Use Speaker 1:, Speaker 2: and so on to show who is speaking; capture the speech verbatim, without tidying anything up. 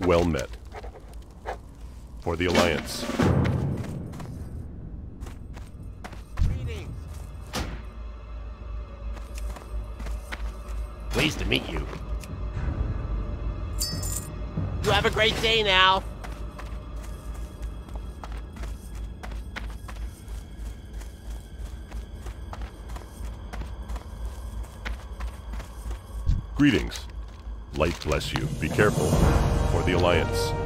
Speaker 1: Well met. For the Alliance.
Speaker 2: Greetings. Pleased to meet you. You have a great day now.
Speaker 1: Greetings. Light bless you. Be careful. For the Alliance.